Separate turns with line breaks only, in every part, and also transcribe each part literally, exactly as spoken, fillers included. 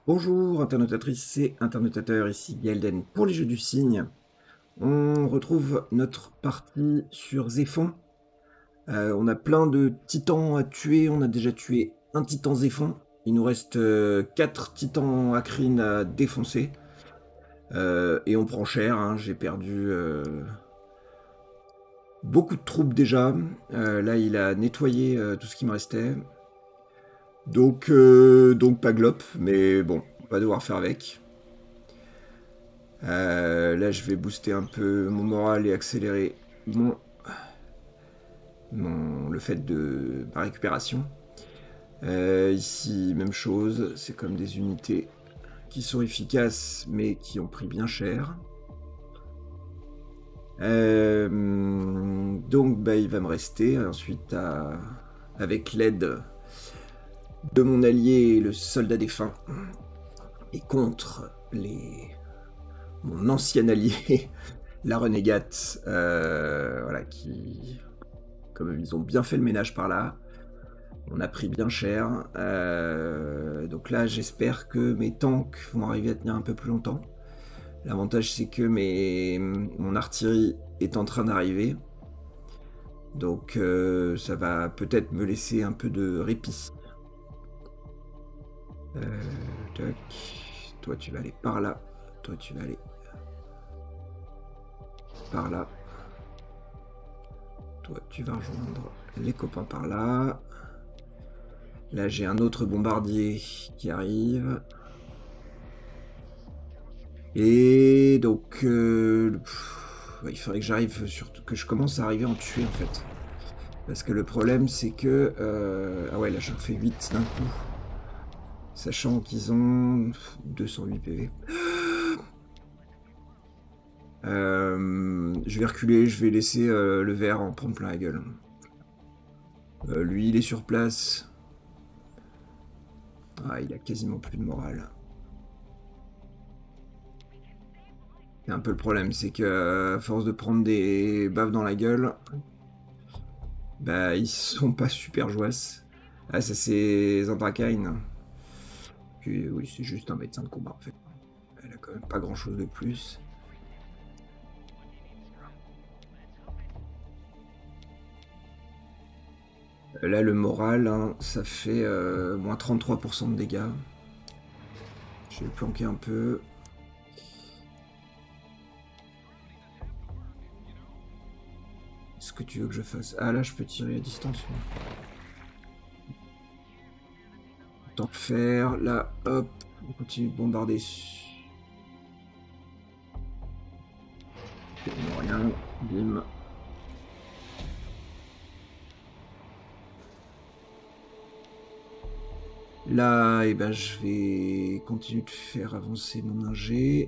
Bonjour internautatrices et internautateurs, ici Gaelden pour les Jeux du Cygne. On retrouve notre partie sur Zéphon. Euh, on a plein de titans à tuer, on a déjà tué un titan Zéphon. Il nous reste euh, quatre titans Acrines à défoncer. Euh, et on prend cher, hein. J'ai perdu euh, beaucoup de troupes déjà. Euh, là il a nettoyé euh, tout ce qui me restait. Donc, euh, donc pas glop, mais bon, on va devoir faire avec. Euh, là, je vais booster un peu mon moral et accélérer mon, mon le fait de ma récupération. Euh, ici, même chose, c'est comme des unités qui sont efficaces, mais qui ont pris bien cher. Euh, donc, bah, il va me rester ensuite, à, avec l'aide de mon allié, le soldat défunt, et contre les mon ancien allié, la renégate, euh, voilà, qui, comme ils ont bien fait le ménage par là, on a pris bien cher. Euh, donc là, j'espère que mes tanks vont arriver à tenir un peu plus longtemps. L'avantage, c'est que mes, mon artillerie est en train d'arriver. Donc euh, ça va peut-être me laisser un peu de répit. Euh, tac. Toi, tu vas aller par là. Toi, tu vas aller par là. Toi, tu vas rejoindre les copains par là. Là, j'ai un autre bombardier qui arrive. Et donc, euh, pff, il faudrait que j'arrive, surtout que je commence à arriver à en tuer en fait. Parce que le problème, c'est que... Euh, ah ouais, là, j'en fais huit d'un coup. Sachant qu'ils ont deux cent huit P V. Euh, je vais reculer, je vais laisser euh, le vert en prendre plein la gueule. Euh, lui, il est sur place. Ah, il a quasiment plus de morale. C'est un peu le problème, c'est que à force de prendre des baffes dans la gueule, bah ils sont pas super joyeux. Ah, ça c'est Zandrakine. Puis oui, c'est juste un médecin de combat en fait. Elle a quand même pas grand chose de plus. Là, le moral, hein, ça fait euh, moins trente-trois pour cent de dégâts. Je vais le planquer un peu. Est-ce que tu veux que je fasse? Ah là, je peux tirer à distance. Tant que faire. Là, hop, on continue de bombarder. Rien. Bim. Là, et eh ben, je vais continuer de faire avancer mon ingé.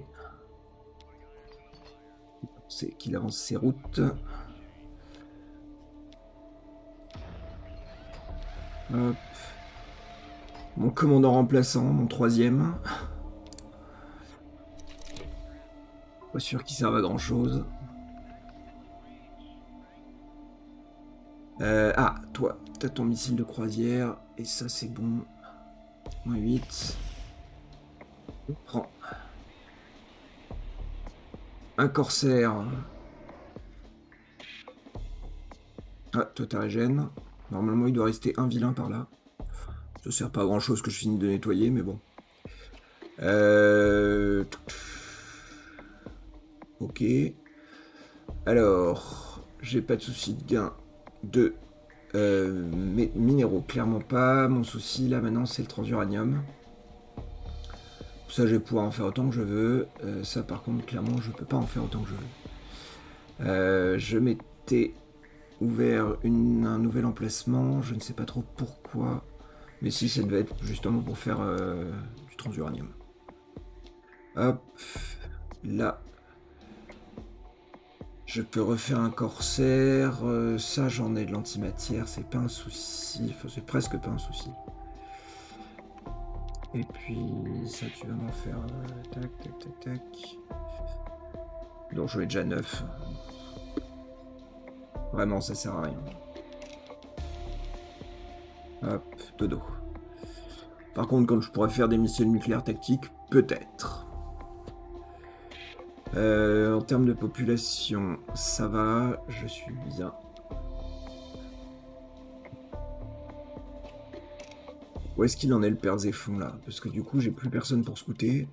C'est qu'il avance ses routes. Hop. Mon commandant remplaçant, mon troisième. Pas sûr qu'il serve à grand chose. Euh, ah, toi, t'as ton missile de croisière. Et ça, c'est bon. Moins huit. Prends. Un corsaire. Ah, toi, t'as régène. Normalement, il doit rester un vilain par là. Ça sert pas à grand chose que je finis de nettoyer, mais bon. Euh... Ok. Alors, j'ai pas de souci de gain de euh, minéraux, clairement pas. Mon souci là maintenant, c'est le transuranium. Ça, je vais pouvoir en faire autant que je veux. Euh, ça, par contre, clairement, je peux pas en faire autant que je veux. Euh, je m'étais ouvert une, un nouvel emplacement. Je ne sais pas trop pourquoi. Mais si, ça devait être justement pour faire euh, du transuranium. Hop. Là. Je peux refaire un corsaire. Euh, ça, j'en ai de l'antimatière. C'est pas un souci. Enfin, c'est presque pas un souci. Et puis, ça, tu vas m'en faire... Euh, tac, tac, tac, tac. Donc, je vais déjà neuf. Vraiment, ça sert à rien. Hop, dodo. Par contre, quand je pourrais faire des missiles nucléaires tactiques, peut-être. Euh, en termes de population, ça va, je suis bien. Où est-ce qu'il en est le père Zéphon là? Parce que du coup, j'ai plus personne pour scouter.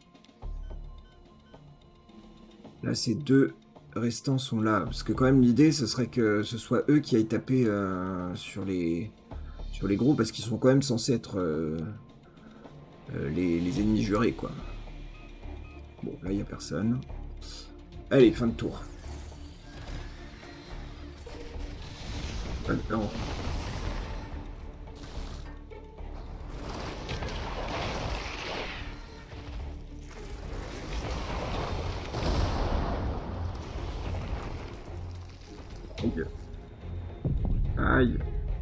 Là, ces deux restants sont là. Parce que quand même, l'idée, ce serait que ce soit eux qui aillent taper euh, sur les sur les gros, parce qu'ils sont quand même censés être euh, euh, les, les ennemis jurés, quoi. Bon, là, il n'y a personne. Allez, fin de tour. Ah, non. Aïe. Aïe.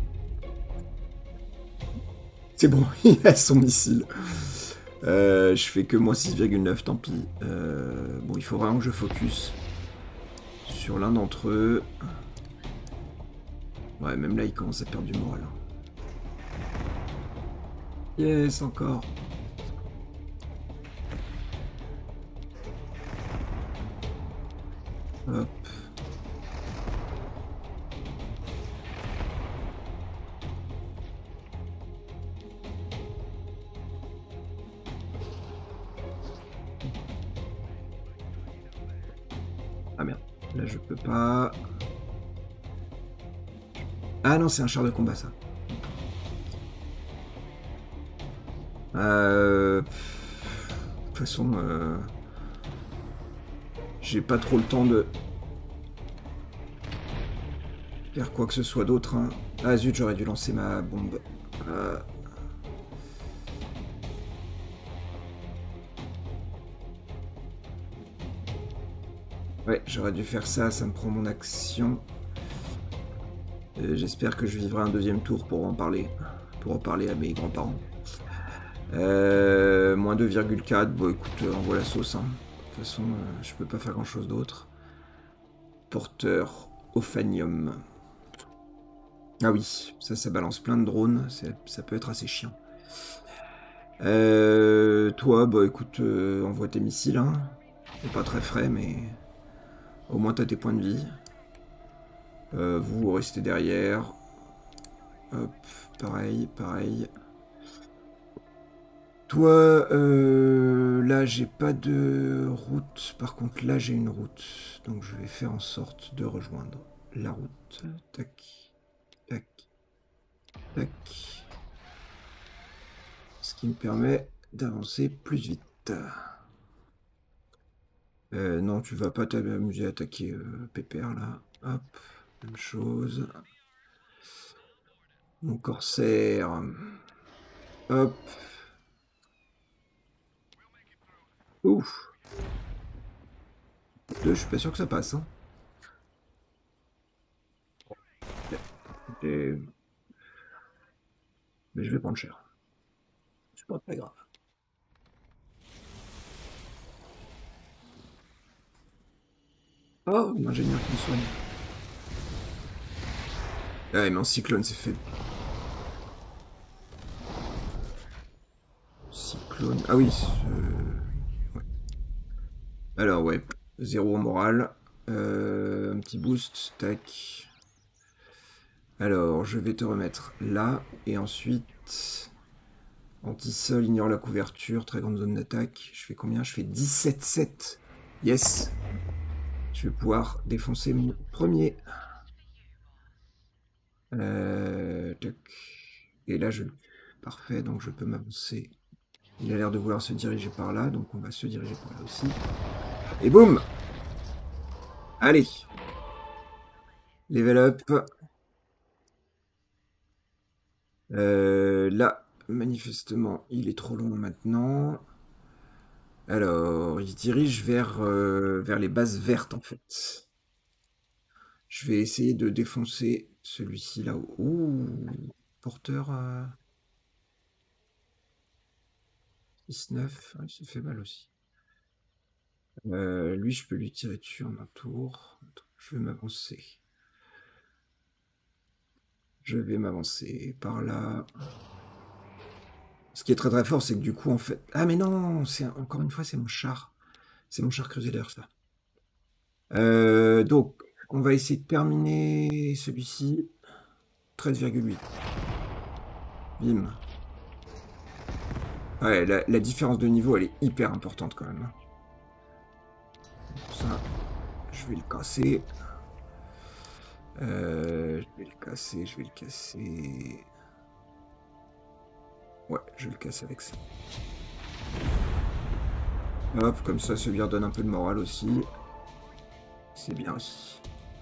C'est bon, il a son missile. Euh, je fais que moins six virgule neuf, tant pis. Euh, bon, il faut vraiment que je focus sur l'un d'entre eux. Ouais, même là, il commence à perdre du moral. Yes, encore. Hop. Ah merde, là je peux pas. Ah non, c'est un char de combat ça. Euh... De toute façon, euh... j'ai pas trop le temps de faire quoi que ce soit d'autre. Hein. Ah zut, j'aurais dû lancer ma bombe. Euh... Ouais, j'aurais dû faire ça, ça me prend mon action. J'espère que je vivrai un deuxième tour pour en parler. Pour en parler à mes grands-parents. Euh, moins deux virgule quatre, bon écoute, euh, envoie la sauce. Hein. De toute façon, euh, je peux pas faire grand-chose d'autre. Porteur Ophanium. Ah oui, ça, ça balance plein de drones, ça peut être assez chiant. Euh, toi, bah écoute, euh, envoie tes missiles. Hein. C'est pas très frais, mais au moins t'as tes points de vie. Euh, vous, vous restez derrière. Hop, pareil, pareil. Toi, euh, là, j'ai pas de route. Par contre, là, j'ai une route. Donc, je vais faire en sorte de rejoindre la route. Tac, tac, tac. Ce qui me permet d'avancer plus vite. Euh, non, tu vas pas t'amuser à attaquer euh, Pépère, là. Hop, même chose. Mon corsaire. Hop. Ouf. Deux, je suis pas sûr que ça passe. Hein. Et... Mais je vais prendre cher. C'est pas très grave. Oh, l'ingénieur qui me soigne. Ah, mais en cyclone, c'est fait. Cyclone. Ah oui. Euh... Ouais. Alors, ouais. Zéro en morale. Euh, un petit boost. Tac. Alors, je vais te remettre là. Et ensuite. Anti-sol, ignore la couverture. Très grande zone d'attaque. Je fais combien? Je fais dix-sept sept. Yes. Je vais pouvoir défoncer mon premier. Euh, tac. Et là, je... Parfait, donc je peux m'avancer. Il a l'air de vouloir se diriger par là, donc on va se diriger par là aussi. Et boum! Allez! Level up. Euh, là, manifestement, il est trop long maintenant. Alors, il se dirige vers, euh, vers les bases vertes, en fait. Je vais essayer de défoncer celui-ci là-haut. Ouh! Porteur à... six neuf. Ouais, ça fait mal aussi. Euh, lui, je peux lui tirer dessus en un tour. Je vais m'avancer. Je vais m'avancer par là. Ce qui est très très fort, c'est que du coup, en fait... Ah mais non, c'est encore une fois, c'est mon char. C'est mon char Crusader, ça. Euh, donc, on va essayer de terminer celui-ci. treize virgule huit. Bim. Ouais, la, la différence de niveau, elle est hyper importante quand même. Ça, je vais le casser. Euh, je vais le casser, je vais le casser... Ouais, je vais le casser avec ça. Hop, comme ça, ça lui redonne un peu de morale aussi. C'est bien aussi.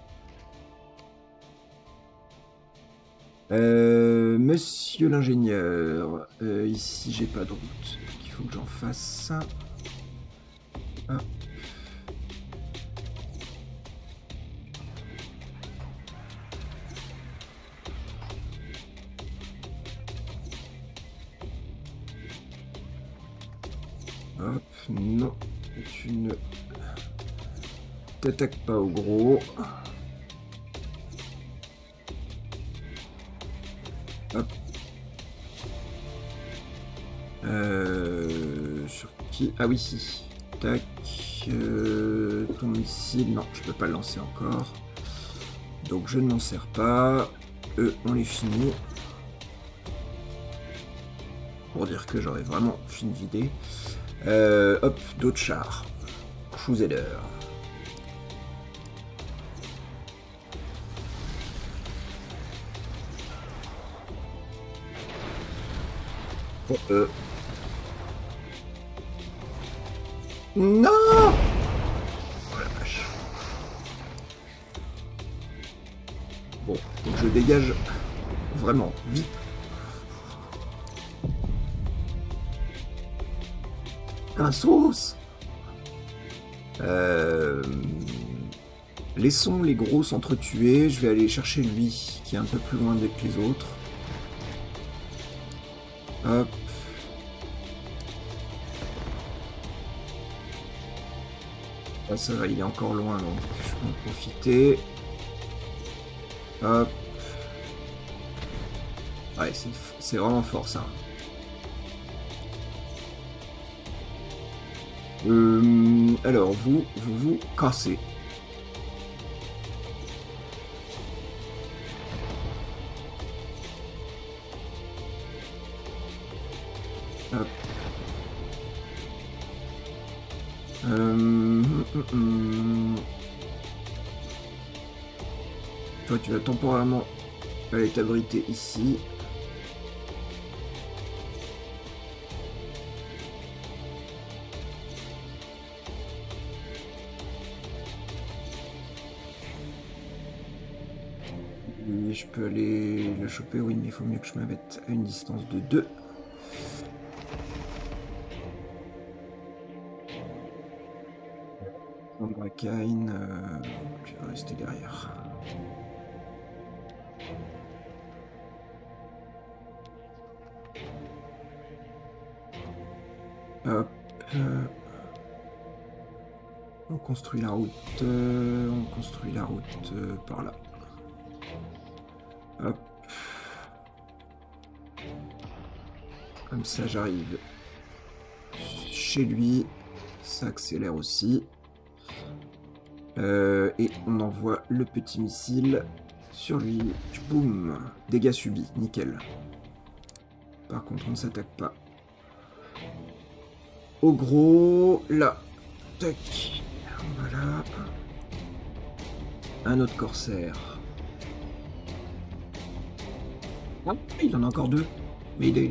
Euh, monsieur l'ingénieur, euh, ici j'ai pas de route, il faut que j'en fasse. Hop. Hop, non, tu ne t'attaques pas au gros. Hop. Euh, sur qui? Ah oui, si. Tac. Euh, ton missile, non, je peux pas le lancer encore. Donc je ne m'en sers pas. Eux, on les finit. Pour dire que j'aurais vraiment fini de vider. Euh, hop, d'autres chars. Crusader. Oh, euh. Non! Oh la vache. Bon, donc je dégage vraiment vite. Un sauce! Euh... Laissons les gros s'entretuer. Je vais aller chercher lui, qui est un peu plus loin que les autres. Hop. Ah, ça va, il est encore loin, donc je peux en profiter. Hop. Ouais, c'est vraiment fort, ça. Euh, alors, vous, vous vous cassez. Hop. Euh, hum, hum, hum. Toi, tu vas temporairement aller t'abriter ici. Oui, je peux aller le choper, oui, mais il faut mieux que je me mette à une distance de deux. Kain, euh, tu vas rester derrière. Hop. Euh, on construit la route. Euh, on construit la route euh, par là. Hop. Comme ça, j'arrive chez lui. Ça accélère aussi. Euh, et on envoie le petit missile sur lui. Boum. Dégâts subis. Nickel. Par contre, on ne s'attaque pas. Au gros, là. Tac. Voilà. Un autre corsaire. Ah, il en a encore deux. Mais il est...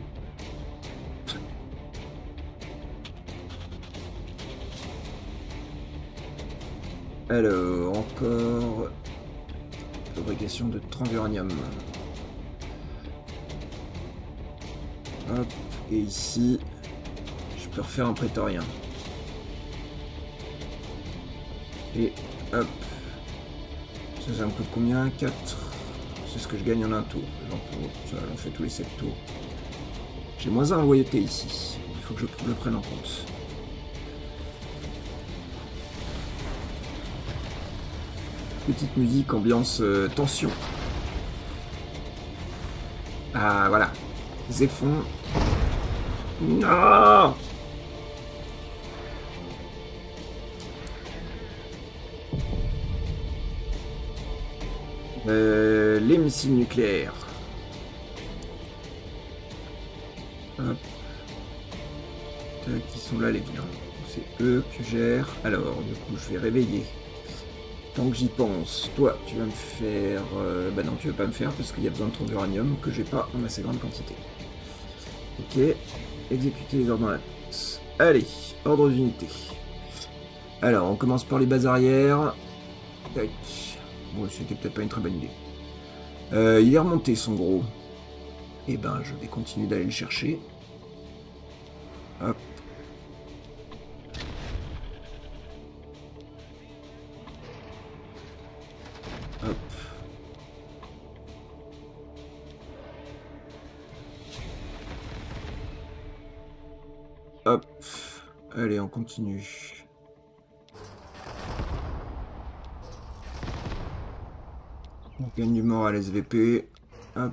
Alors, encore... fabrication de transuranium. Hop, et ici, je peux refaire un prétorien. Et hop. Ça, ça me coûte combien? quatre. C'est ce que je gagne en un tour. Ça, j'en fais tous les sept tours. J'ai moins un à loyauté ici. Il faut que je le prenne en compte. Petite musique, ambiance euh, tension. Ah, voilà. Zéphon. Non. Euh, les missiles nucléaires. Hop. Qui sont là les vilains. C'est eux que tu gères. Alors, du coup, je vais réveiller. Tant que j'y pense, toi, tu vas me faire... Euh, bah non, tu vas pas me faire parce qu'il y a besoin de trop d'uranium que j'ai pas en assez grande quantité. Ok. Exécuter les ordres dans la tête. Allez, ordre d'unité. Alors, on commence par les bases arrière. Tac. Bon, c'était peut-être pas une très bonne idée. Euh, il est remonté, son gros. Et ben, je vais continuer d'aller le chercher. Hop. Hop. Hop. Allez, on continue. On gagne du moral S V P. Hop.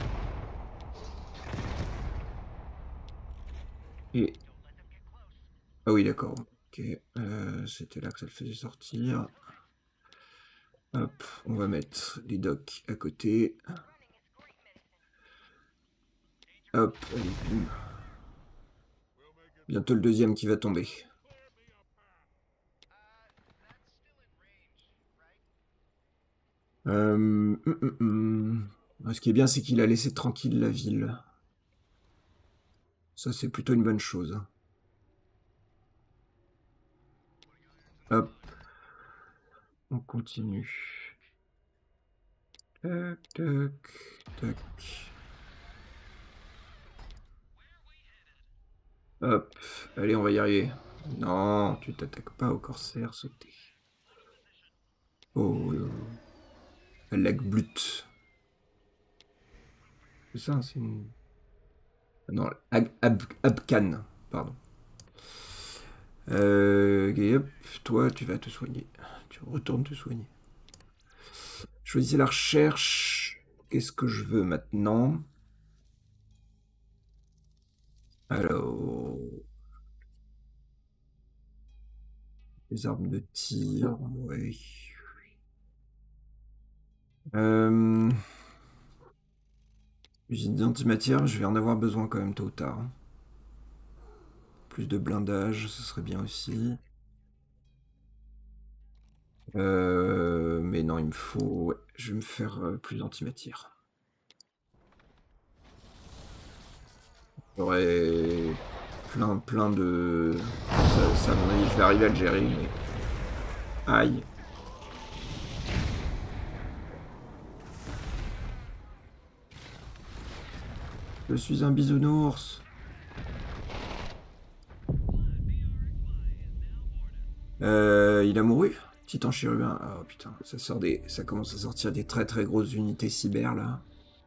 Et... Ah oui, d'accord. Ok. Euh, C'était là que ça le faisait sortir. Hop. On va mettre les docks à côté. Hop. Allez, boum. Bientôt le deuxième qui va tomber. Euh, hum, hum, hum. Ce qui est bien, c'est qu'il a laissé tranquille la ville. Ça, c'est plutôt une bonne chose. Hop. On continue. Tac, tac, tac. Hop. Allez, on va y arriver. Non, tu t'attaques pas au corsaire sauté. Oh, Lagblut. C'est ça, c'est une... Non, Ab Ab Abkhan, pardon. Euh, et hop, toi, tu vas te soigner. Tu retournes te soigner. Choisissez la recherche. Qu'est-ce que je veux maintenant? Alors... Les armes de tir, ouais. Euh... Usine d'antimatière, je vais en avoir besoin quand même tôt ou tard. Plus de blindage, ce serait bien aussi. Euh... Mais non, il me faut... Ouais, je vais me faire euh, plus d'antimatière. J'aurais plein, plein de... Ça, ça, à mon avis, je vais arriver à le gérer, mais... Aïe. Je suis un bisounours. Euh, il a mouru? Titan chérubin. Oh putain, ça sort des... ça commence à sortir des très très grosses unités cyber là.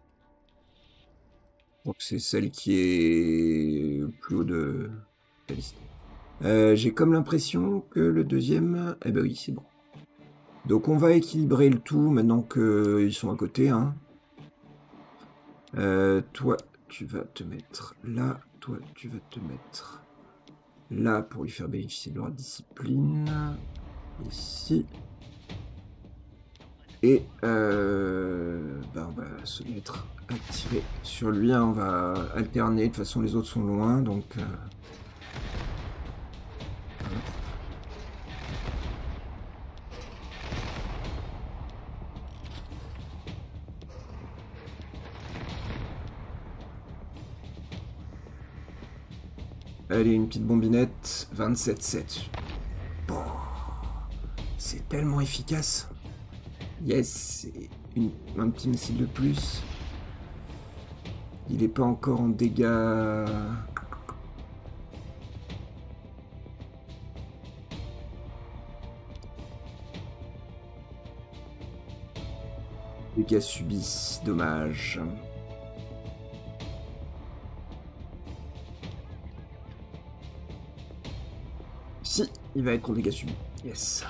Donc c'est celle qui est plus haut de la liste. Euh, J'ai comme l'impression que le deuxième... Eh ben oui, c'est bon. Donc on va équilibrer le tout maintenant qu'ils sont à côté. Hein. Euh, toi, tu vas te mettre là. Toi, tu vas te mettre là pour lui faire bénéficier de leur discipline. Ici. Et euh, bah on va se mettre à tirer sur lui. Hein. On va alterner. De toute façon, les autres sont loin. Donc... Euh... Allez, une petite bombinette, vingt-sept sept. Bon, c'est tellement efficace. Yes, une, un petit missile de plus. Il n'est pas encore en dégâts. Dégâts subis, dommage. Si, il va être en dégâts subis. Yes.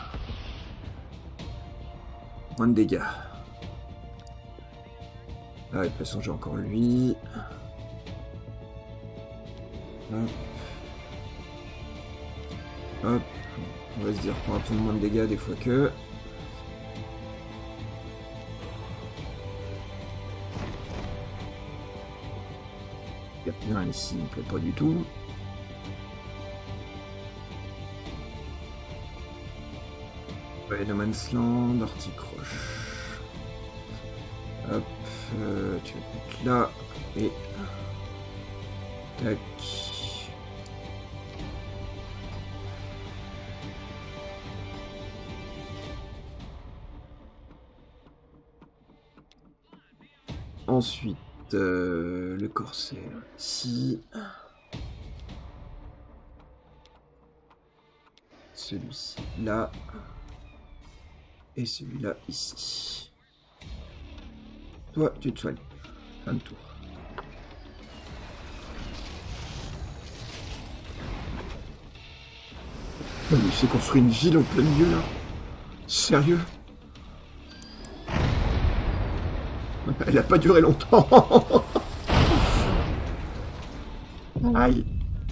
Moins de dégâts. Ah, de toute façon, j'ai encore lui. Hop. Hop. On va se dire qu'on va prendre moins de dégâts des fois que... Il y a bien ici, il ne plaît pas du tout. Ouais, No Man's Land, Articroche. Hop, euh, tu vas mettre là, et... Tac. Ensuite, euh, le corsaire ici. Celui-ci là. Et celui-là ici. Toi, tu te soignes. Fin de tour. Oh, mais il s'est construit une ville en plein milieu là. Sérieux? Elle a pas duré longtemps. Aïe.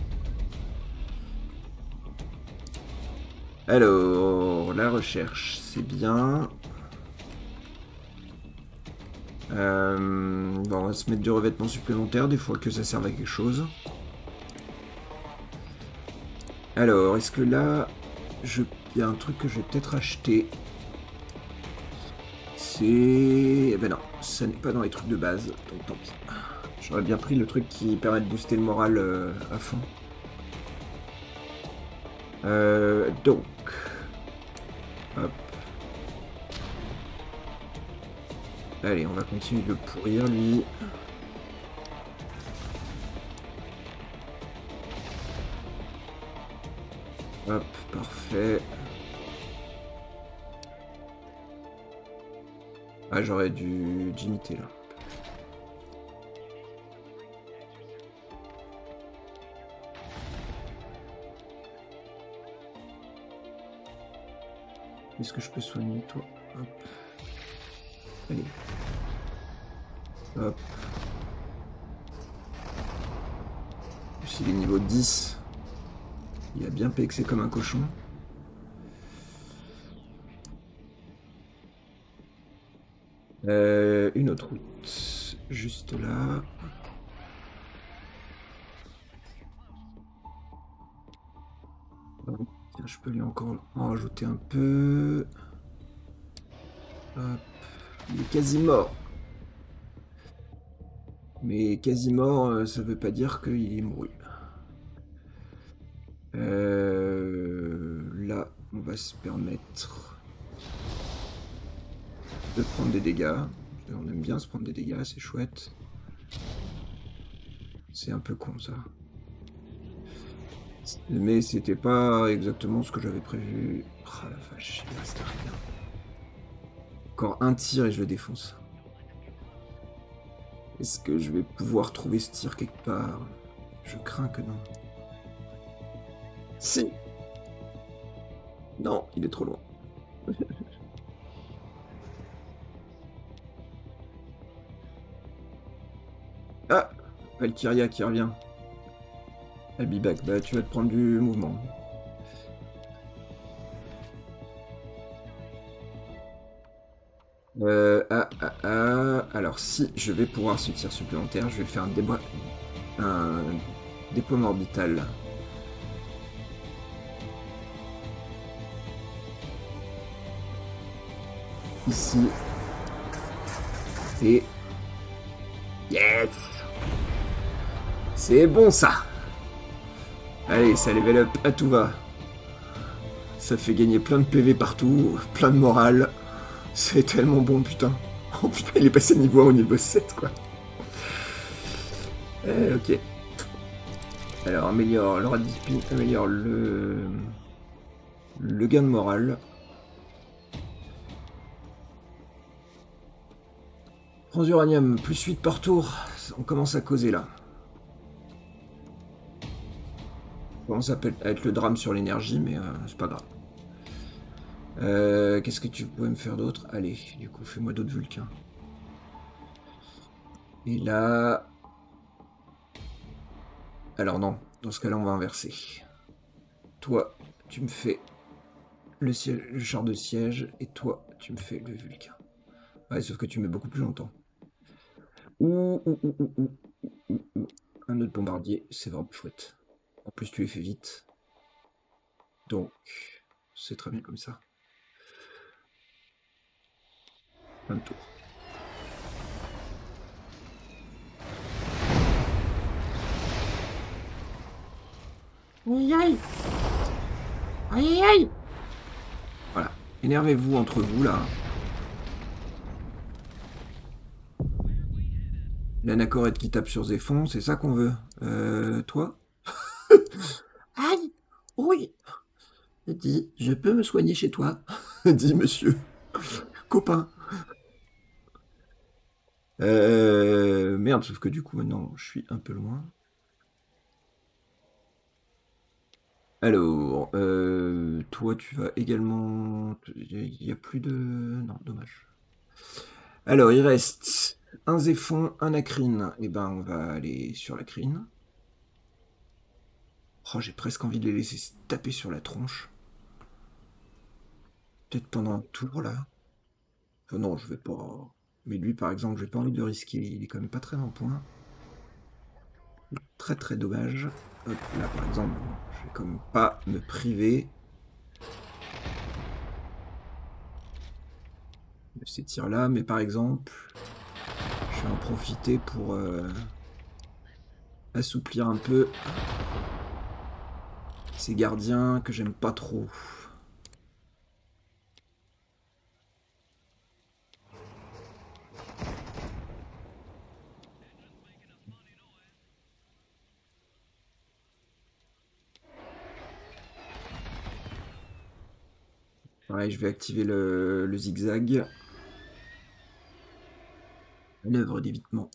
Alors, la recherche, c'est bien. Euh, bon, on va se mettre du revêtement supplémentaire, des fois que ça serve à quelque chose. Alors, est-ce que là, je... il y a un truc que je vais peut-être acheter. C'est... Eh ben non, ça n'est pas dans les trucs de base, donc tant pis. J'aurais bien pris le truc qui permet de booster le moral euh, à fond. Euh, donc... Hop. Allez, on va continuer de le pourrir, lui. Hop, parfait. Ah, j'aurais dû d'imiter, là. Est-ce que je peux soigner, toi? Hop. Allez. Hop. S'il est niveau dix, il a bien pexé comme un cochon. Euh, une autre route. Juste là. Tiens, je peux lui encore en rajouter un peu. Hop. Il est quasi mort. Mais quasi mort, ça veut pas dire qu'il est mouru. Euh, là, on va se permettre de prendre des dégâts. On aime bien se prendre des dégâts, c'est chouette. C'est un peu con ça. Mais c'était pas exactement ce que j'avais prévu. Oh la vache, il reste rien. Encore un tir et je le défonce. Est-ce que je vais pouvoir trouver ce tir quelque part? Je crains que non. Si! Non, il est trop loin. Ah! Valkyria qui revient. I'll be back. Bah, tu vas te prendre du mouvement. Euh, ah, ah, ah. Alors, si je vais pouvoir ce tir supplémentaire, je vais faire un, débo... un déploiement orbital. Ici. Et... Yes! C'est bon, ça! Allez, ça level up à tout va. Ça fait gagner plein de P V partout, plein de morale. C'est tellement bon, putain. Oh putain, il est passé niveau un au niveau sept, quoi. Euh, ok. Alors, améliore le radispi, améliore le... le gain de morale. Transuranium, plus huit par tour. On commence à causer, là. Ça commence à être le drame sur l'énergie, mais euh, c'est pas grave. Euh, Qu'est-ce que tu pouvais me faire d'autre? Allez, du coup, fais-moi d'autres Vulcains. Et là... Alors non, Dans ce cas-là, on va inverser. Toi, tu me fais le, siège, le char de siège, et toi, tu me fais le Vulcain. Ouais, sauf que tu mets beaucoup plus longtemps. Ouh, ouh, ouh, ouh, ouh, ouh, ouh. Un autre bombardier, c'est vraiment chouette. En plus, tu les fais vite. Donc, c'est très bien comme ça. Un tour. Aïe aïe aïe aïe. Voilà. Énervez-vous entre vous, là. L'anachorète qui tape sur Zéphon, c'est ça qu'on veut. Euh, toi? Aïe. Oui. Dis, je peux me soigner chez toi? Dis, monsieur. Copain. Euh... Merde, sauf que du coup, maintenant, je suis un peu loin. Alors, euh, toi, tu vas également... Il n'y a plus de... Non, dommage. Alors, il reste un Zéphon, un Acrine. Eh ben, on va aller sur l'Acrine. Oh, j'ai presque envie de les laisser se taper sur la tronche. Peut-être pendant un tour, là. Enfin, non, je vais pas... Mais lui, par exemple, j'ai pas envie de le risquer. Il est quand même pas très en point. Très, très dommage. Hop, là, par exemple, je vais quand même pas me priver de ces tirs-là. Mais par exemple, je vais en profiter pour euh, assouplir un peu ces gardiens que j'aime pas trop. Pareil, je vais activer le, le zigzag. Manœuvre d'évitement.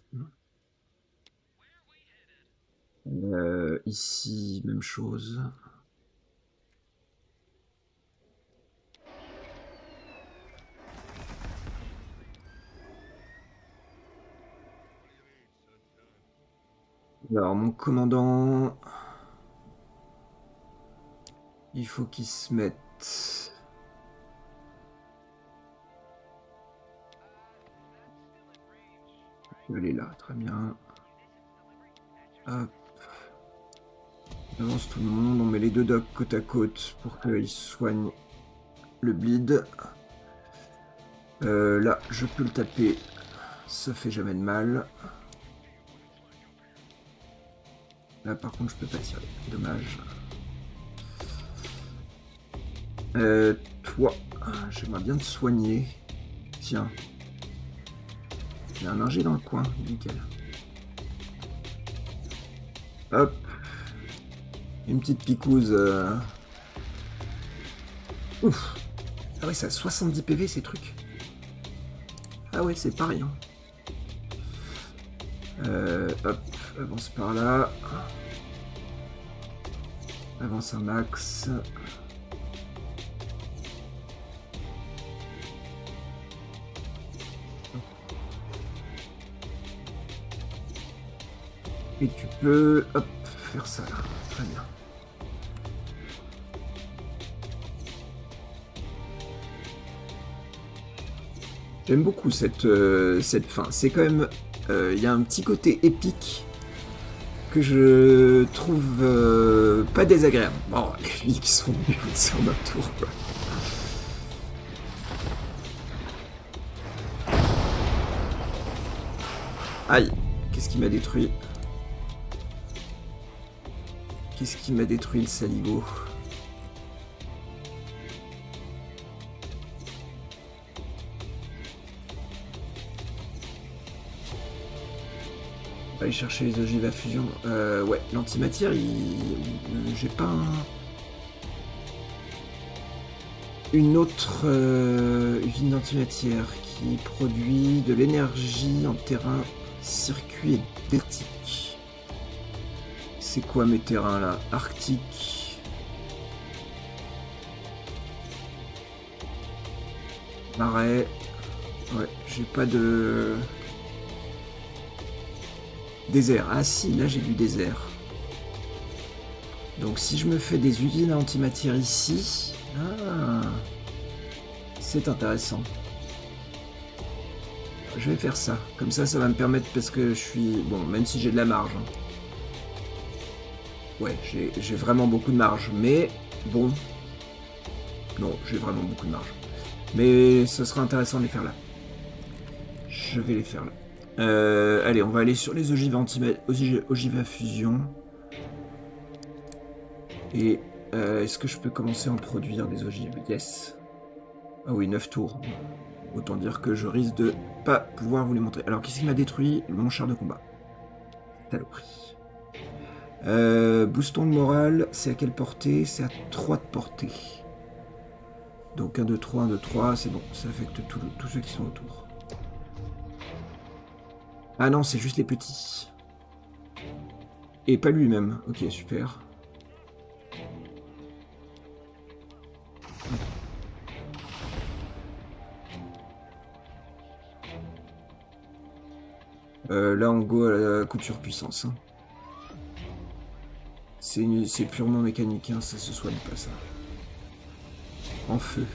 Euh, ici, même chose. Alors, mon commandant... Il faut qu'il se mette... Elle est là, très bien. Hop. On avance tout le monde, on met les deux docks côte à côte pour qu'ils soignent le bleed. Euh, là, je peux le taper, ça fait jamais de mal. Là, par contre, je peux pas tirer, dommage. Euh, toi, j'aimerais bien te soigner. Tiens. Il y a un ingé dans le coin, nickel. Hop. Une petite picouse. Euh... Ouf. Ah ouais, ça a soixante-dix P V ces trucs. Ah ouais, c'est pas rien. Euh, hop, avance par là. Avance un max. Et tu peux, hop, faire ça là. Très bien. J'aime beaucoup cette, euh, cette fin. C'est quand même... Il euh, y a un petit côté épique que je trouve euh, pas désagréable. Bon, les filles qui sont venus sur ma tour, quoi. Aïe, qu'est-ce qui m'a détruit? Qu'est-ce qui m'a détruit le saligo? Aller chercher les ogives à fusion. Euh, ouais, l'antimatière, il... j'ai pas un... une autre euh, usine d'antimatière qui produit de l'énergie en terrain, circuit et désertique. C'est quoi mes terrains là? Arctique. Marais. Ouais, j'ai pas de... Désert. Ah si, là j'ai du désert. Donc si je me fais des usines à antimatière ici... Ah, c'est intéressant. Je vais faire ça. Comme ça, ça va me permettre, parce que je suis... Bon, même si j'ai de la marge. Hein. Ouais, j'ai vraiment beaucoup de marge. Mais, bon... Non, j'ai vraiment beaucoup de marge. Mais ce sera intéressant de les faire là. Je vais les faire là. Euh, allez, on va aller sur les ogives, ogives à fusion. Et euh, est-ce que je peux commencer à en produire des ogives? Yes. Ah oui, neuf tours. Autant dire que je risque de pas pouvoir vous les montrer. Alors, qu'est-ce qui m'a détruit? Mon char de combat. Saloperie. Euh, booston de morale, c'est à quelle portée? C'est à trois de portée. Donc un, deux, trois, un, deux, trois, c'est bon. Ça affecte tous ceux qui sont autour. Ah non, c'est juste les petits. Et pas lui-même. Ok, super. Euh, là, on go à la couture puissance. Hein. C'est purement mécanique, hein, ça se soigne pas, ça. En feu.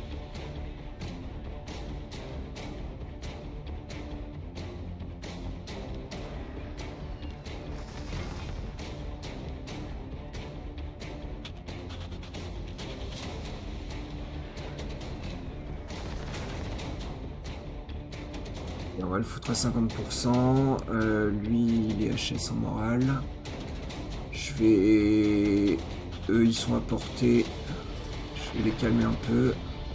Et on va le foutre à cinquante pour cent. Euh, lui, il est H S en morale. Je vais... Eux, ils sont à portée. Je vais les calmer un peu.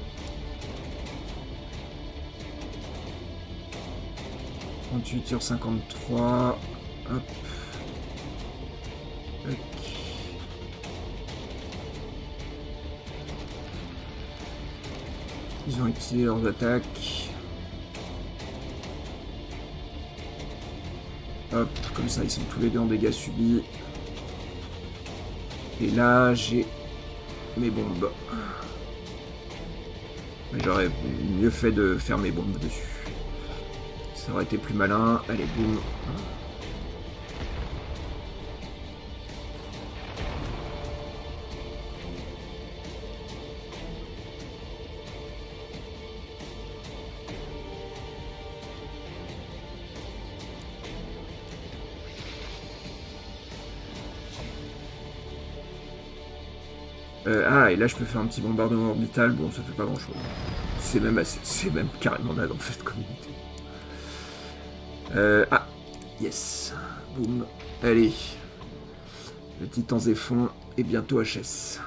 trente-huit sur cinquante-trois. Hop. Hop. Ils ont utilisé leurs attaques. Hop, comme ça, ils sont tous les deux en dégâts subis. Et là, j'ai mes bombes. Mais j'aurais mieux fait de faire mes bombes dessus. Ça aurait été plus malin. Allez, boum. Euh, ah, et là je peux faire un petit bombardement orbital. Bon, ça fait pas grand chose. C'est même assez, c'est même carrément naze en fait comme unité. Euh, ah, yes. Boum. Allez. Le titan Zéphon est bientôt H S.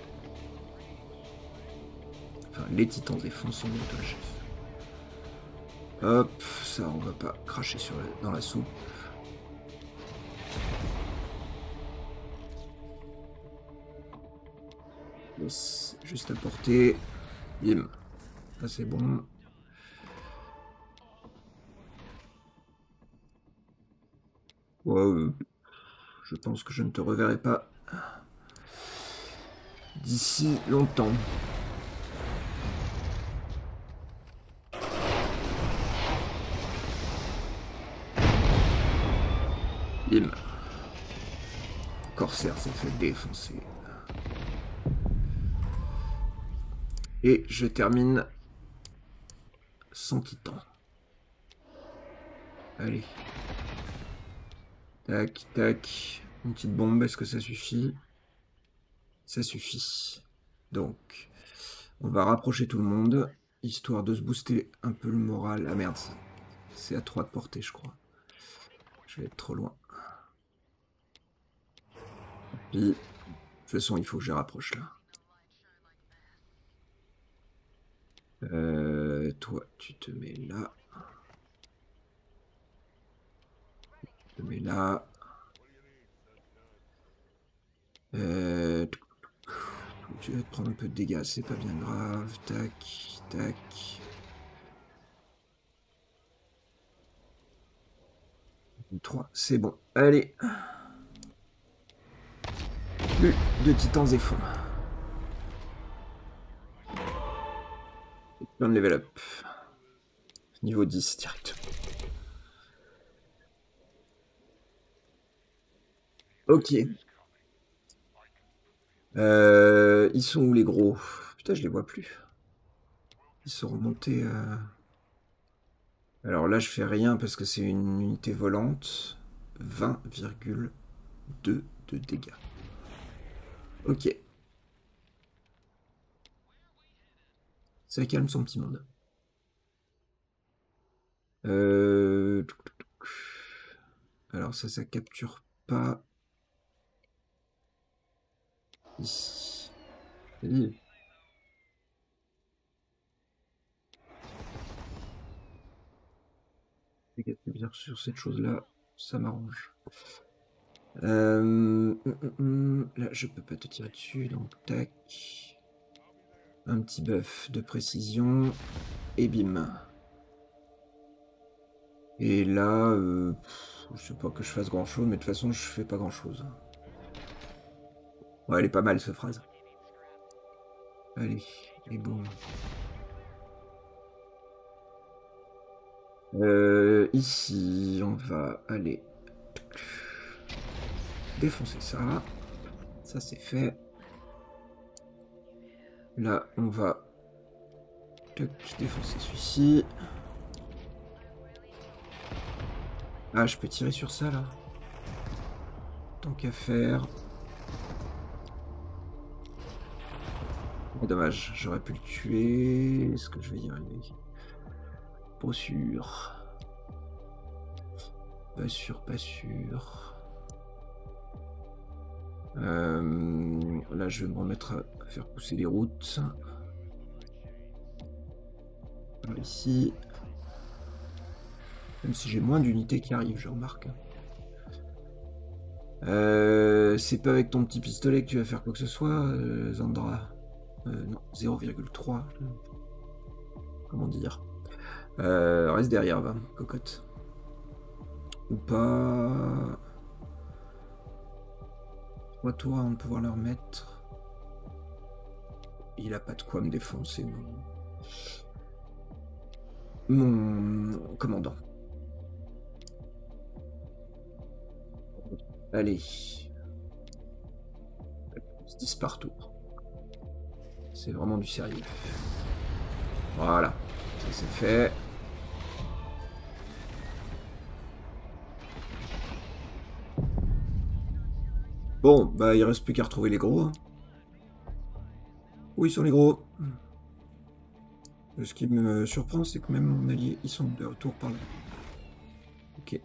Enfin, les titans Zéphon sont bientôt H S. Hop, ça on va pas cracher sur la, dans la soupe. Yes, juste à portée. Bim. Ça c'est bon. Wow. Je pense que je ne te reverrai pas d'ici longtemps. Bim. Corsair s'est fait défoncer. Et je termine sans titan. Allez. Tac, tac. Une petite bombe, est-ce que ça suffit? Ça suffit. Donc, on va rapprocher tout le monde, histoire de se booster un peu le moral. Ah merde, c'est à trois de portée, je crois. Je vais être trop loin. Puis, de toute façon, il faut que je les rapproche là. Euh, toi, tu te mets là. Tu te mets là. Euh, tu vas te prendre un peu de dégâts, c'est pas bien grave. Tac, tac. trois, c'est bon. Allez. Plus de titans Zéphon. Plein de level up. Niveau dix direct. Ok. Euh, ils sont où les gros? Putain, je les vois plus. Ils sont remontés... Euh... Alors là, je fais rien parce que c'est une unité volante. vingt virgule deux de dégâts. Ok. Ça calme son petit monde. Euh... Alors ça, ça capture pas. Ici. Oui. Bien sur cette chose-là, ça m'arrange. Euh... Hum, hum, hum. Là, je peux pas te tirer dessus, donc tac. Un petit buff de précision. Et bim. Et là, euh, pff, je sais pas que je fasse grand chose, mais de toute façon, je fais pas grand chose. Ouais, elle est pas mal, cette phrase. Allez, et boum. Euh, ici, on va aller défoncer ça. Ça, c'est fait. Là, on va défoncer celui-ci. Ah, je peux tirer sur ça, là. Tant qu'à faire. Oh, dommage, j'aurais pu le tuer. Est-ce que je vais y arriver? Pas sûr. Pas sûr, pas sûr. Euh, là, je vais me remettre à faire pousser les routes. Par ici. Même si j'ai moins d'unités qui arrivent, je remarque. Euh, c'est pas avec ton petit pistolet que tu vas faire quoi que ce soit, euh, Zandra. Euh, non, zéro virgule trois. Comment dire? euh, Reste derrière, va, cocotte. Ou pas. Trois tours avant de pouvoir leur mettre. Il a pas de quoi me défoncer, mon, mon commandant. Allez. dix par tour. C'est vraiment du sérieux. Voilà. Ça c'est fait. Bon, bah il reste plus qu'à retrouver les gros. Hein. Où ils sont les gros? Ce qui me surprend, c'est que même mon allié, ils sont de retour par là. Ok.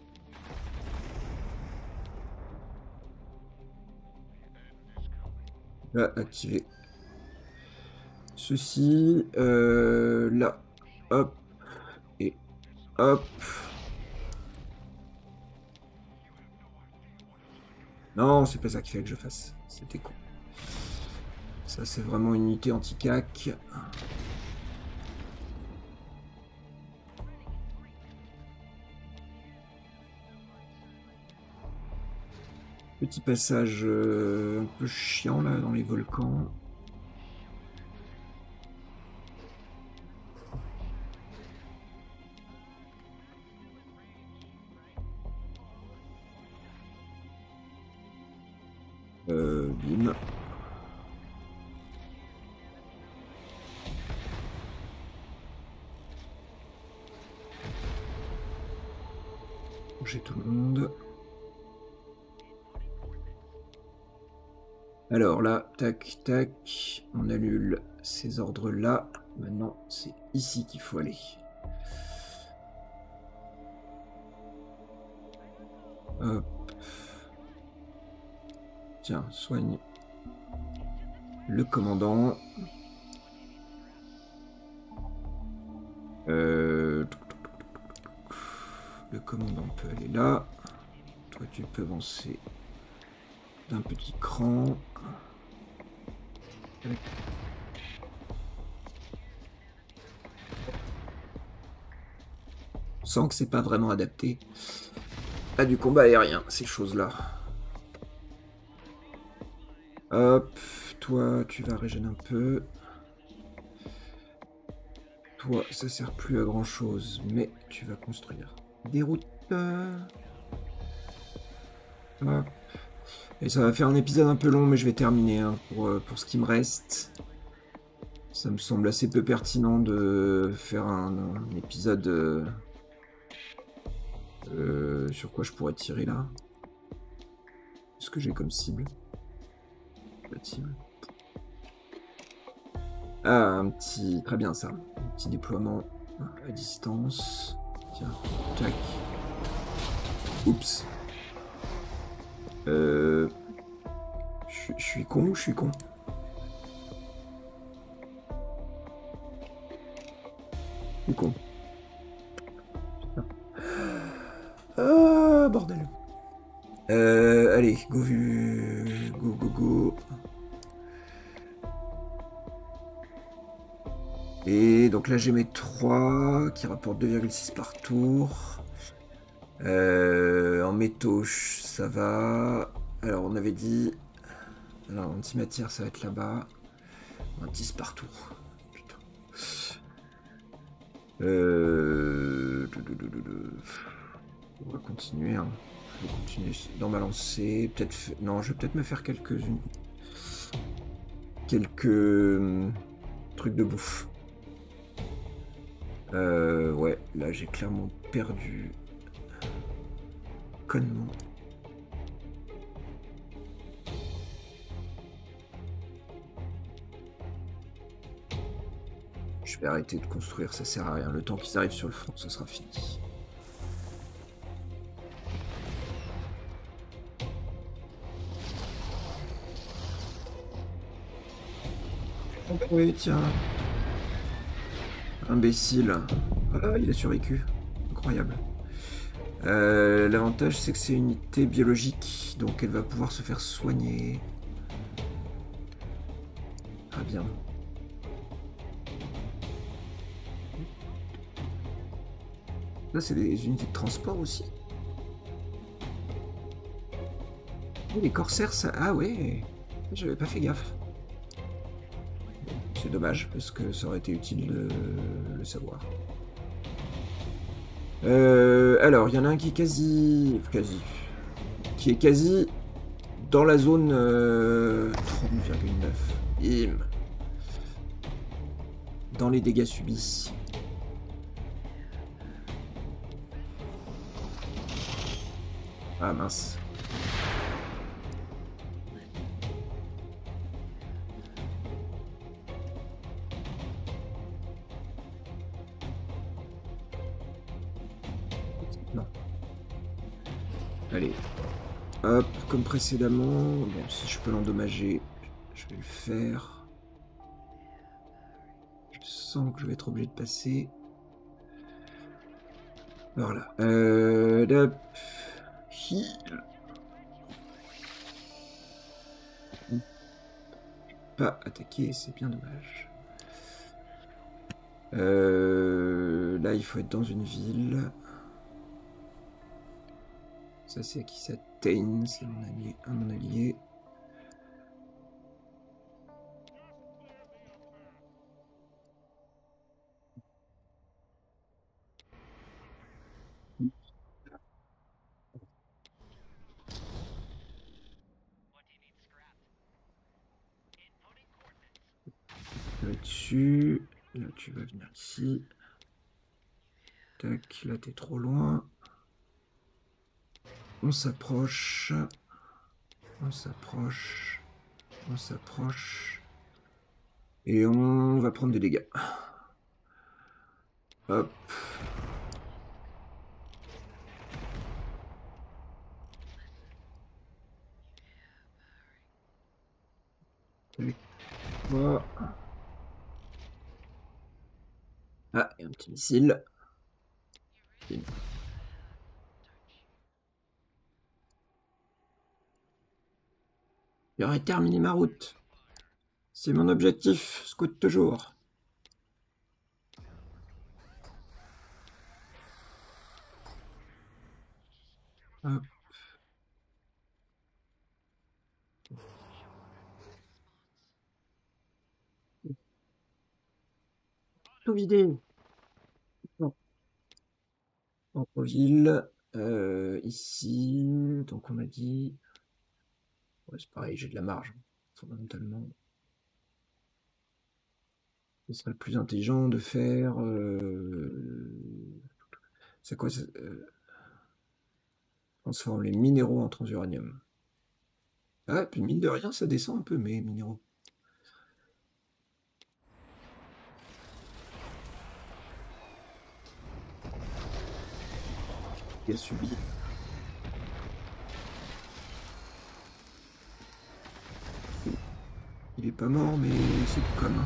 Là, activer. Ceci, euh, là, hop, et hop. Non, c'est pas ça qu'il fallait que je fasse. C'était con. Ça, c'est vraiment une unité anti-cac. Petit passage euh, un peu chiant là dans les volcans. Euh, bim. J'ai tout le monde. Alors là, tac, tac, on annule ces ordres-là. Maintenant, c'est ici qu'il faut aller. Hop. Tiens, soigne le commandant. Euh... Le commandant peut aller là. Toi, tu peux avancer d'un petit cran. On sent que c'est pas vraiment adapté à du combat aérien, ces choses-là. Hop, toi, tu vas régénérer un peu. Toi, ça sert plus à grand-chose, mais tu vas construire des routes. Hop. Et ça va faire un épisode un peu long, mais je vais terminer hein, pour, euh, pour ce qui me reste. Ça me semble assez peu pertinent de faire un, un épisode... Euh, euh, sur quoi je pourrais tirer là. Qu'est-ce que j'ai comme cible? La cible. Ah, un petit... Très bien ça. Un petit déploiement à distance. Tiens, tac. Oups. Euh... Je suis con ou je suis con? Je suis con. Putain. Ah, bordel. Euh, allez, go, go, go, go. Et donc là, j'ai mes trois qui rapportent deux virgule six par tour. Euh, en métaux, ça va. Alors, on avait dit... Alors, antimatière, ça va être là-bas. dix par tour. Putain. Euh... On va continuer. Hein. Je vais continuer dans ma lancée. Peut-être... Non, je vais peut-être me faire quelques-unes. Quelques... Hum, trucs de bouffe. Euh... Ouais, là, j'ai clairement perdu... Connement. Je vais arrêter de construire, ça sert à rien. Le temps qu'ils arrivent sur le front, ça sera fini. Oui, tiens. Imbécile. Ah, il a survécu. Incroyable. Euh, L'avantage, c'est que c'est une unité biologique, donc elle va pouvoir se faire soigner. Très bien. Là, c'est des unités de transport aussi. Oh, les corsaires, ça... Ah ouais. J'avais pas fait gaffe. C'est dommage, parce que ça aurait été utile de le savoir. Euh, alors, il y en a un qui est quasi... Quasi... Qui est quasi dans la zone euh, trente virgule neuf. Bim. Dans les dégâts subis. Ah mince. Non. Allez. Hop, comme précédemment. Bon, si je peux l'endommager, je vais le faire. Je sens que je vais être obligé de passer. Voilà. Euh, hop. Heal. Pas attaquer, c'est bien dommage. Euh, là, il faut être dans une ville. Ça, c'est à qui ça? Tain, c'est mon allié, un mon allié. Là-dessus. Là, tu vas venir ici. Tac, là, t'es trop loin. On s'approche. On s'approche. On s'approche. Et on va prendre des dégâts. Hop. Voilà. Ah, et un petit missile. Bim. J'aurais terminé ma route. C'est mon objectif, scout toujours. Hop. Tout vidé. Non. Centre-ville. Euh, ici. Donc on a dit. Ouais, c'est pareil, j'ai de la marge, fondamentalement. Ce serait le plus intelligent de faire... Euh... C'est quoi ça euh... Transforme les minéraux en transuranium. Ah, puis mine de rien, ça descend un peu, mes minéraux. Il a subi. Il est pas mort, mais c'est tout comme. Hein.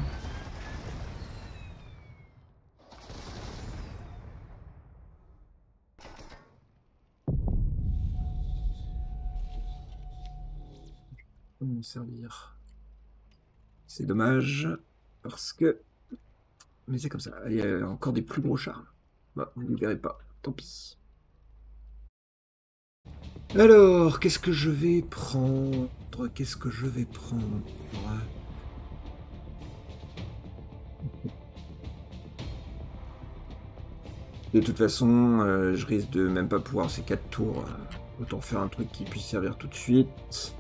On va m'en servir. C'est dommage, parce que... Mais c'est comme ça. Il y a encore des plus gros chars. Bah, vous ne le verrez pas. Tant pis. Alors, qu'est-ce que je vais prendre? Qu'est-ce que je vais prendre? De toute façon, euh, je risque de même pas pouvoir ces quatre tours. Autant faire un truc qui puisse servir tout de suite.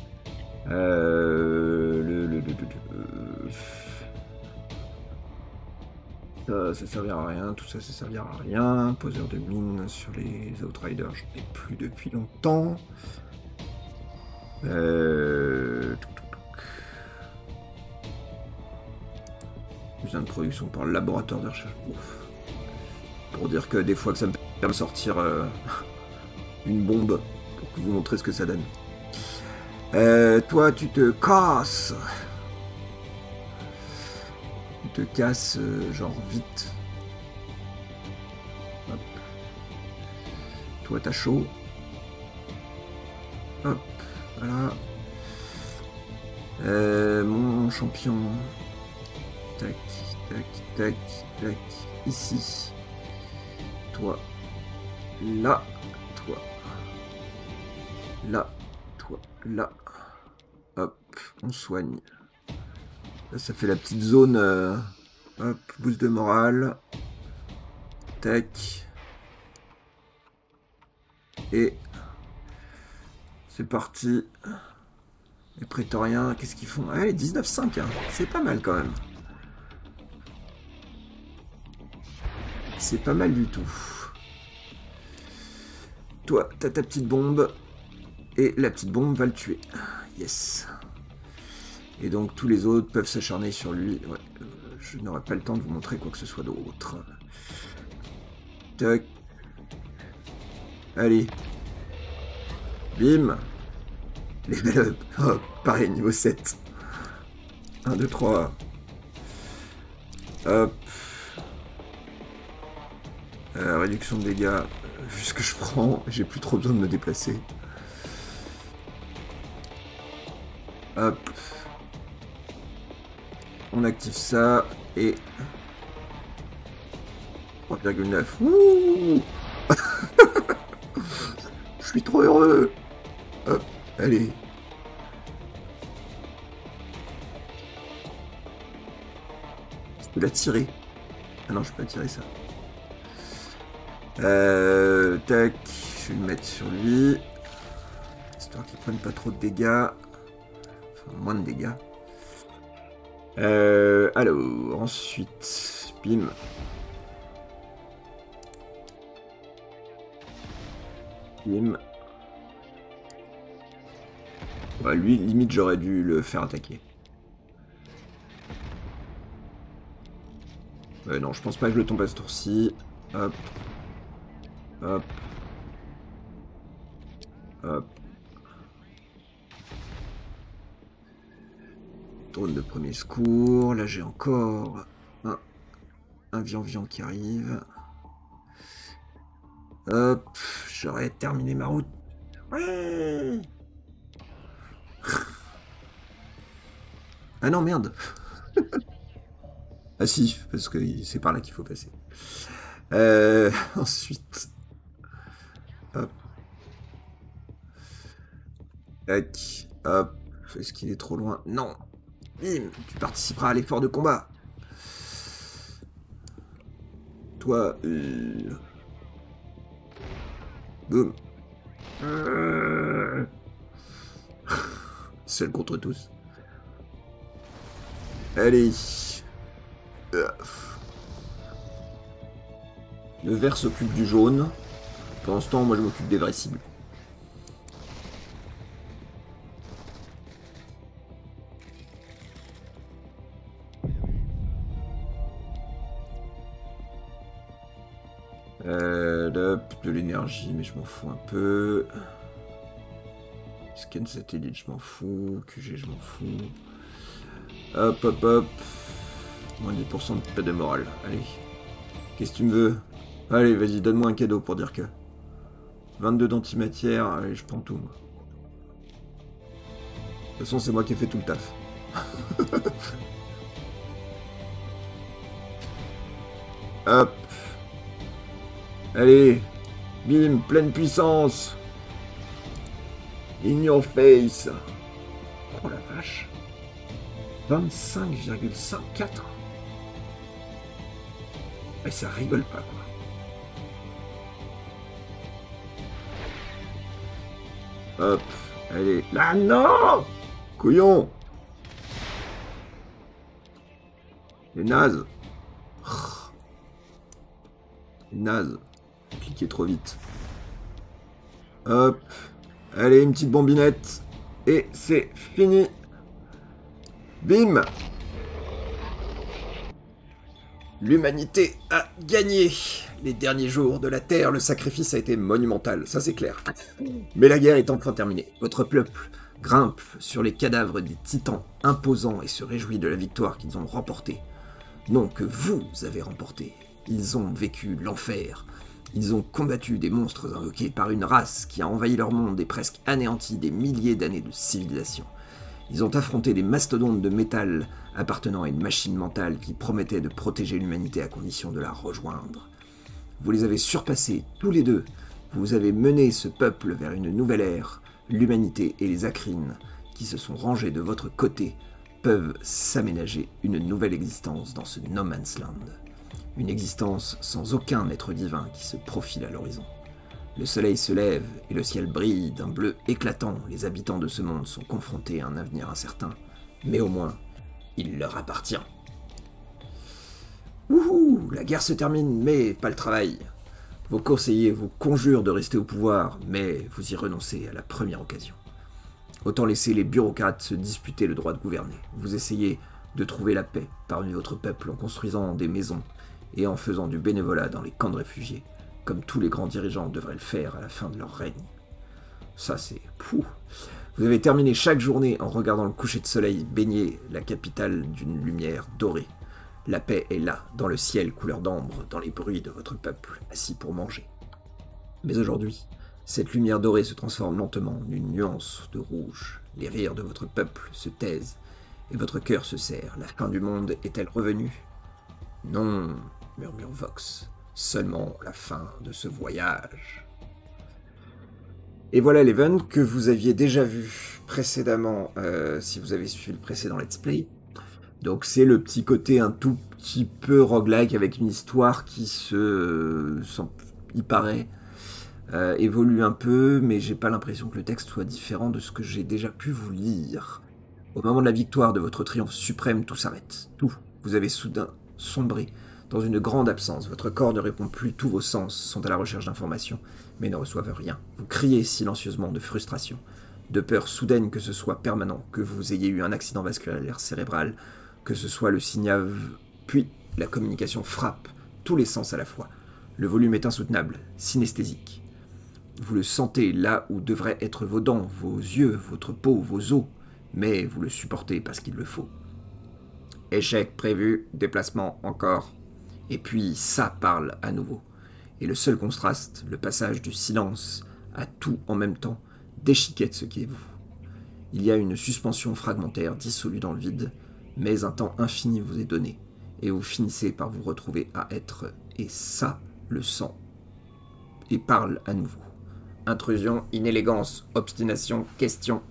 Euh, le, le, le, le, le... Ça, ça servira à rien, tout ça, ça servira à rien. Poseur de mine sur les Outriders, j'en ai plus depuis longtemps. Euh... Besoin de production par le laboratoire de recherche. Ouf. Pour dire que des fois que ça me permet de sortir euh, une bombe pour vous montrer ce que ça donne. Euh, toi, tu te casses. Tu te casses, euh, genre vite. Hop. Toi, t'as chaud. Hop, voilà. Euh, mon champion. Tac, tac, tac, tac. Ici. Toi. Là. Toi. Là. Toi. Là. Hop, on soigne. Là, ça fait la petite zone. Euh, hop, boost de morale. Tac. Et c'est parti. Les prétoriens, qu'est-ce qu'ils font? Allez, dix-neuf cinq, hein. C'est pas mal quand même. C'est pas mal du tout. Toi, t'as ta petite bombe. Et la petite bombe va le tuer. Yes. Et donc tous les autres peuvent s'acharner sur lui. Ouais, euh, je n'aurai pas le temps de vous montrer quoi que ce soit d'autre. Tac. Allez. Bim. Level up. Oh, pareil, niveau sept. un, deux, trois. Hop. Euh, réduction de dégâts. Euh, vu ce que je prends, j'ai plus trop besoin de me déplacer. Hop. On active ça. Et... trois virgule neuf. Ouh. Je suis trop heureux. Hop. Allez. Je peux la tirer. Ah non, je peux pas tirer ça. Euh, tac. Je vais le mettre sur lui. Histoire qu'il prenne pas trop de dégâts. Enfin, moins de dégâts. Euh, alors, ensuite, bim. Bim. Ouais, lui, limite, j'aurais dû le faire attaquer. Euh, non, je pense pas que je le tombe à ce tour-ci. Hop. Hop. Hop. Drone de premier secours. Là, j'ai encore un, un vian-vian qui arrive. Hop. J'aurais terminé ma route. Ouais. Ah non, merde. Ah si, parce que c'est par là qu'il faut passer. Euh, ensuite... Hop. Tac. Hop. Est-ce qu'il est trop loin? Non. Bim. Tu participeras à l'effort de combat. Toi... Euh... Boum. Euh... seul contre tous. Allez. Le vert s'occupe du jaune. Pendant ce temps, moi je m'occupe des vraies cibles. Euh, hop, de l'énergie, mais je m'en fous un peu. Scan satellite, je m'en fous. Q G, je m'en fous. Hop, hop, hop. Moins dix pour cent de paix de morale. Allez. Qu'est-ce que tu me veux? Allez, vas-y, donne-moi un cadeau pour dire que. vingt-deux d'antimatière, allez, je prends tout, moi. De toute façon, c'est moi qui ai fait tout le taf. Hop. Allez. Bim, pleine puissance. In your face. Oh la vache. vingt-cinq virgule cinquante-quatre. Et ça rigole pas, quoi. Hop, allez. Là, non! Couillon! Les nazes. Les nazes. Cliquez trop vite. Hop. Allez, une petite bombinette. Et c'est fini. Bim! L'humanité a gagné. Les derniers jours de la Terre, le sacrifice a été monumental, ça c'est clair. Mais la guerre est enfin terminée. Votre peuple grimpe sur les cadavres des titans imposants et se réjouit de la victoire qu'ils ont remportée. Non, que vous avez remporté. Ils ont vécu l'enfer. Ils ont combattu des monstres invoqués par une race qui a envahi leur monde et presque anéanti des milliers d'années de civilisation. Ils ont affronté des mastodontes de métal appartenant à une machine mentale qui promettait de protéger l'humanité à condition de la rejoindre. Vous les avez surpassés, tous les deux. Vous avez mené ce peuple vers une nouvelle ère. L'humanité et les Acrines, qui se sont rangés de votre côté, peuvent s'aménager une nouvelle existence dans ce No Man's Land. Une existence sans aucun être divin qui se profile à l'horizon. Le soleil se lève et le ciel brille d'un bleu éclatant. Les habitants de ce monde sont confrontés à un avenir incertain. Mais au moins, il leur appartient. Wouhou! La guerre se termine, mais pas le travail. Vos conseillers vous conjurent de rester au pouvoir, mais vous y renoncez à la première occasion. Autant laisser les bureaucrates se disputer le droit de gouverner. Vous essayez de trouver la paix parmi votre peuple en construisant des maisons et en faisant du bénévolat dans les camps de réfugiés, comme tous les grands dirigeants devraient le faire à la fin de leur règne. Ça, c'est... Pouh. Vous avez terminé chaque journée en regardant le coucher de soleil baigner la capitale d'une lumière dorée. La paix est là, dans le ciel couleur d'ambre, dans les bruits de votre peuple, assis pour manger. Mais aujourd'hui, cette lumière dorée se transforme lentement en une nuance de rouge. Les rires de votre peuple se taisent, et votre cœur se serre. La fin du monde est-elle revenue? Non, murmure Vox. Seulement la fin de ce voyage. Et voilà l'event que vous aviez déjà vu précédemment, euh, si vous avez suivi le précédent let's play. Donc c'est le petit côté un tout petit peu roguelike avec une histoire qui se, il paraît, euh, évolue un peu, mais j'ai pas l'impression que le texte soit différent de ce que j'ai déjà pu vous lire. Au moment de la victoire de votre triomphe suprême, tout s'arrête. Tout. Vous avez soudain sombré dans une grande absence. Votre corps ne répond plus, tous vos sens sont à la recherche d'informations, mais ne reçoivent rien. Vous criez silencieusement de frustration, de peur soudaine que ce soit permanent, que vous ayez eu un accident vasculaire cérébral, que ce soit le signal, puis la communication frappe tous les sens à la fois. Le volume est insoutenable, synesthésique. Vous le sentez là où devraient être vos dents, vos yeux, votre peau, vos os, mais vous le supportez parce qu'il le faut. Échec prévu, déplacement encore. Et puis ça parle à nouveau. Et le seul contraste, le passage du silence à tout en même temps, déchiquette ce qui est vous. Il y a une suspension fragmentaire dissolue dans le vide, mais un temps infini vous est donné, et vous finissez par vous retrouver à être, et ça, le sang, et parle à nouveau. Intrusion, inélégance, obstination, question.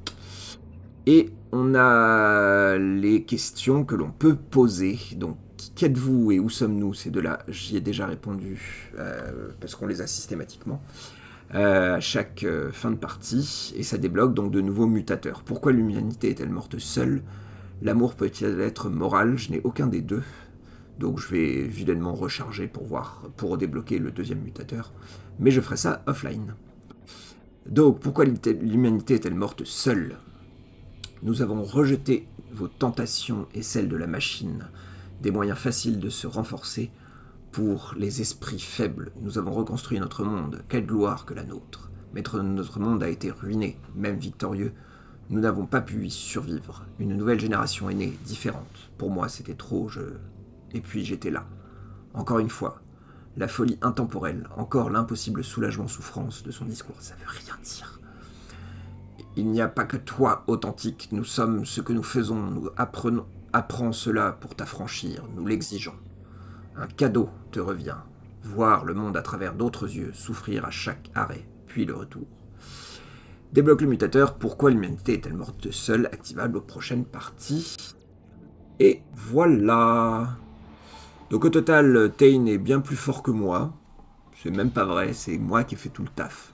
Et on a les questions que l'on peut poser. Donc, qu'êtes-vous et où sommes-nous? Ces deux-là, j'y ai déjà répondu, euh, parce qu'on les a systématiquement. euh, à chaque euh, fin de partie, et ça débloque donc de nouveaux mutateurs. Pourquoi l'humanité est-elle morte seule? L'amour peut-il être moral? Je n'ai aucun des deux. Donc je vais évidemment recharger pour voir, pour débloquer le deuxième mutateur. Mais je ferai ça offline. Donc pourquoi l'humanité est-elle morte seule? Nous avons rejeté vos tentations et celles de la machine, des moyens faciles de se renforcer pour les esprits faibles. Nous avons reconstruit notre monde, quelle gloire que la nôtre. Mais notre monde a été ruiné, même victorieux. Nous n'avons pas pu y survivre. Une nouvelle génération est née, différente. Pour moi, c'était trop, je... Et puis j'étais là. Encore une fois, la folie intemporelle, encore l'impossible soulagement-souffrance de son discours. Ça veut rien dire. Il n'y a pas que toi, authentique. Nous sommes ce que nous faisons. Nous apprenons. Apprends cela pour t'affranchir. Nous l'exigeons. Un cadeau te revient. Voir le monde à travers d'autres yeux, souffrir à chaque arrêt, puis le retour. Débloque le mutateur. Pourquoi l'humanité est-elle morte seule? Activable aux prochaines parties. Et voilà. Donc au total, Tain est bien plus fort que moi. C'est même pas vrai, c'est moi qui ai fait tout le taf.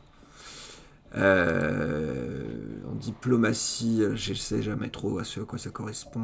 Euh, en diplomatie, je sais jamais trop à ce à quoi ça correspond.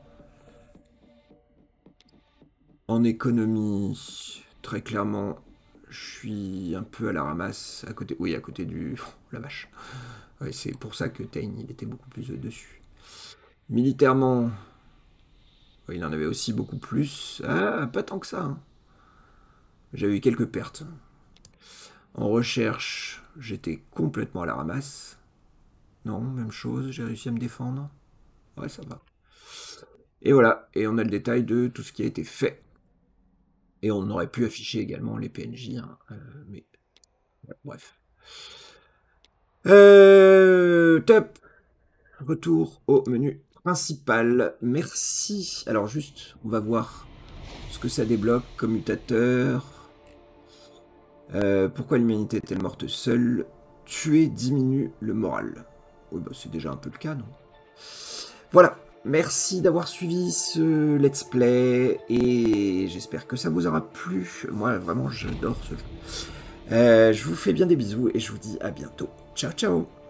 En économie, très clairement, je suis un peu à la ramasse. À côté, oui, à côté du... Oh, la vache. Ouais, c'est pour ça que Tain, il était beaucoup plus dessus. Militairement... Il en avait aussi beaucoup plus. Ah, pas tant que ça. Hein. J'avais eu quelques pertes. En recherche, j'étais complètement à la ramasse. Non, même chose, j'ai réussi à me défendre. Ouais, ça va. Et voilà, et on a le détail de tout ce qui a été fait. Et on aurait pu afficher également les P N J, hein, euh, mais... Ouais, bref. Euh, top. Retour au menu principal. Merci. Alors juste, on va voir ce que ça débloque comme mutateur. Euh, pourquoi l'humanité est-elle morte seule? Tuer diminue le moral. Oui, bah, c'est déjà un peu le cas, non? Voilà. Merci d'avoir suivi ce let's play et j'espère que ça vous aura plu. Moi, vraiment, j'adore ce jeu. Euh, je vous fais bien des bisous et je vous dis à bientôt. Ciao, ciao!